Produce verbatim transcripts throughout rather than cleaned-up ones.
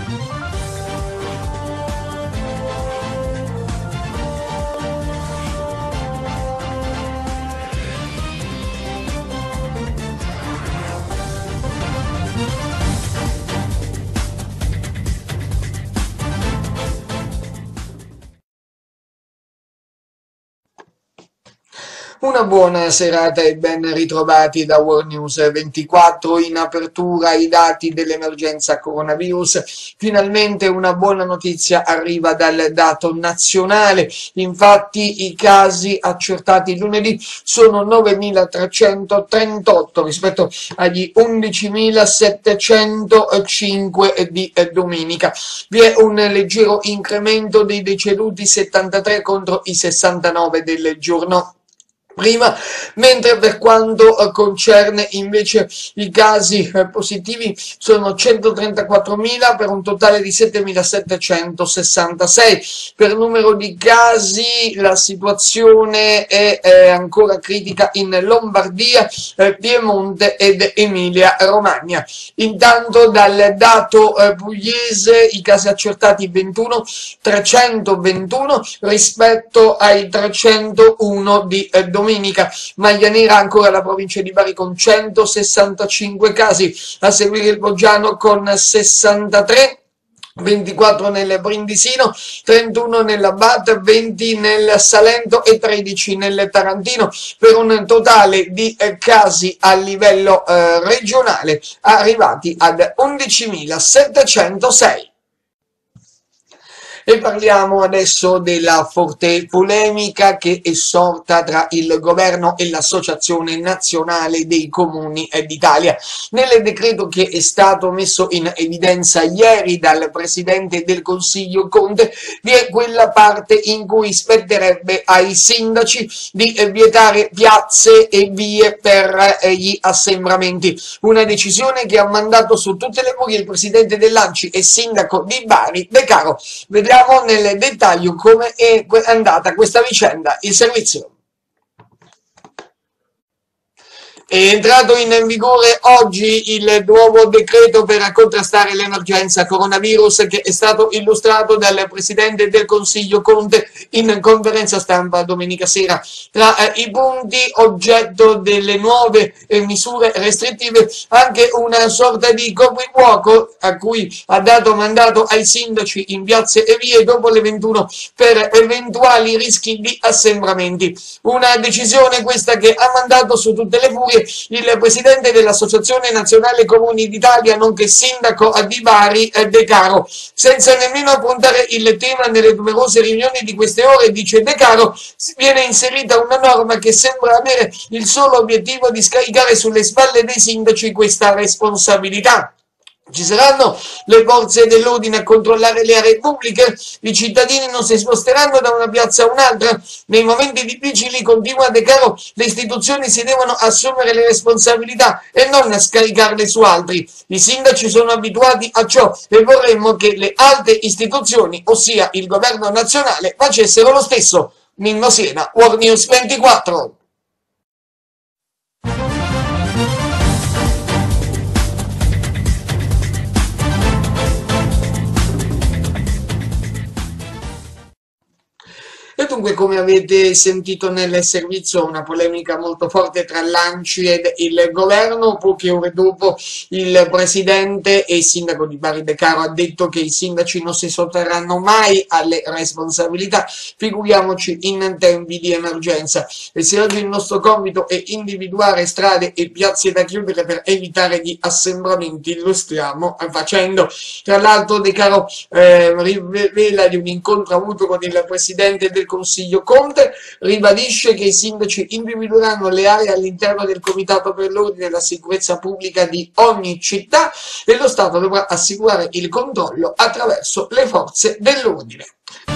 Una buona serata e ben ritrovati da World News ventiquattro. In apertura i dati dell'emergenza coronavirus. Finalmente una buona notizia arriva dal dato nazionale. Infatti i casi accertati lunedì sono novemilatrecentotrentotto rispetto agli undicimilasettecentocinque di domenica. Vi è un leggero incremento dei deceduti, settantatré contro i sessantanove del giorno prima, mentre per quanto eh, concerne invece i casi eh, positivi sono centotrentaquattromila per un totale di settemilasettecentosessantasei. Per numero di casi la situazione è eh, ancora critica in Lombardia, eh, Piemonte ed Emilia Romagna. Intanto dal dato eh, pugliese i casi accertati ventuno, trecentoventuno rispetto ai trecentouno di eh, domenica. Maglia nera ancora la provincia di Bari con centosessantacinque casi, a seguire il Foggiano con sessantatré, ventiquattro nel Brindisino, trentuno nell'Abate, venti nel Salento e tredici nel Tarantino, per un totale di eh, casi a livello eh, regionale arrivati ad undicimilasettecentosei. E parliamo adesso della forte polemica che è sorta tra il governo e l'Associazione Nazionale dei Comuni d'Italia. Nel decreto che è stato messo in evidenza ieri dal Presidente del Consiglio Conte vi è quella parte in cui spetterebbe ai sindaci di vietare piazze e vie per gli assembramenti. Una decisione che ha mandato su tutte le furie il Presidente dell'Anci e Sindaco di Bari, De Caro. Vediamo nel dettaglio come è andata questa vicenda. Il servizio. È entrato in vigore oggi il nuovo decreto per contrastare l'emergenza coronavirus che è stato illustrato dal Presidente del Consiglio Conte in conferenza stampa domenica sera. Tra eh, i punti oggetto delle nuove eh, misure restrittive anche una sorta di coprifuoco a cui ha dato mandato ai sindaci in piazze e vie dopo le ventuno per eventuali rischi di assembramenti. Una decisione questa che ha mandato su tutte le furie il Presidente dell'Associazione Nazionale Comuni d'Italia, nonché Sindaco di Bari, De Caro. Senza nemmeno affrontare il tema nelle numerose riunioni di queste ore, dice De Caro, viene inserita una norma che sembra avere il solo obiettivo di scaricare sulle spalle dei sindaci questa responsabilità. Ci saranno le forze dell'ordine a controllare le aree pubbliche, i cittadini non si sposteranno da una piazza a un'altra. Nei momenti difficili, continua De Caro, le istituzioni si devono assumere le responsabilità e non scaricarle su altri. I sindaci sono abituati a ciò e vorremmo che le alte istituzioni, ossia il governo nazionale, facessero lo stesso. Mimmo Siena, World News ventiquattro. E dunque, come avete sentito nel servizio, una polemica molto forte tra l'Anci ed il governo. Poche ore dopo il presidente e il sindaco di Bari De Caro ha detto che i sindaci non si sottrarranno mai alle responsabilità, figuriamoci in tempi di emergenza. E se oggi il nostro compito è individuare strade e piazze da chiudere per evitare gli assembramenti, lo stiamo facendo. Tra l'altro De Caro eh, rivela di un incontro avuto con il presidente del Consiglio Conte, ribadisce che i sindaci individueranno le aree all'interno del Comitato per l'Ordine e la Sicurezza Pubblica di ogni città e lo Stato dovrà assicurare il controllo attraverso le forze dell'ordine.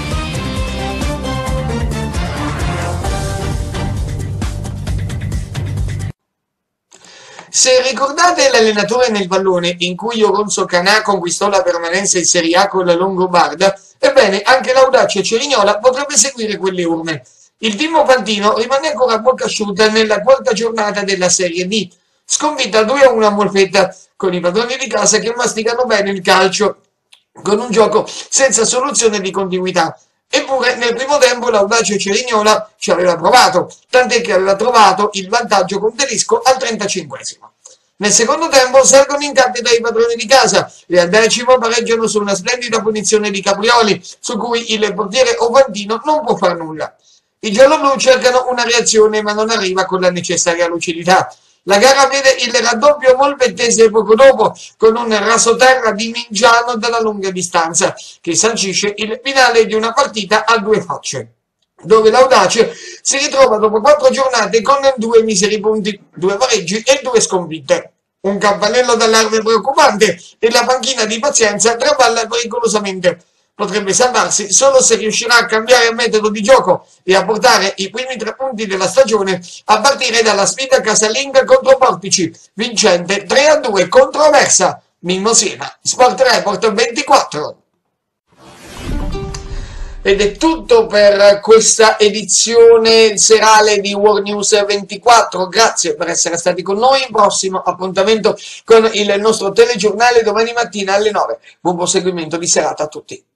Se ricordate l'allenatore nel pallone in cui Oronzo Canà conquistò la permanenza in Serie A con la Longobarda, ebbene anche l'audace Cerignola potrebbe seguire quelle urne. Il Timo Fantino rimane ancora a bocca asciutta nella quarta giornata della Serie D, sconfitta due a uno a Molfetta, con i padroni di casa che masticano bene il calcio. con un gioco senza soluzione di continuità. Eppure nel primo tempo l'audace Cerignola ci aveva provato, tant'è che aveva trovato il vantaggio con Tedesco al trentacinquesimo. Nel secondo tempo salgono in cattedra i padroni di casa e al decimo pareggiano su una splendida punizione di Caprioli, su cui il portiere Ovandino non può far nulla. I gialloblu cercano una reazione ma non arriva con la necessaria lucidità. La gara vede il raddoppio molpettese poco dopo, con un rasoterra di Mingiano dalla lunga distanza, che sancisce il finale di una partita a due facce, dove l'Audace si ritrova dopo quattro giornate con due miseri punti, due pareggi e due sconfitte. Un campanello d'allarme preoccupante e la panchina di Pazienza traballa pericolosamente. Potrebbe salvarsi solo se riuscirà a cambiare metodo di gioco e a portare i primi tre punti della stagione a partire dalla sfida casalinga contro Portici, vincente tre a due contro Aversa. Mimmo Siena, Sport Report ventiquattro. Ed è tutto per questa edizione serale di World News ventiquattro. Grazie per essere stati con noi. Prossimo appuntamento con il nostro telegiornale domani mattina alle nove. Buon proseguimento di serata a tutti.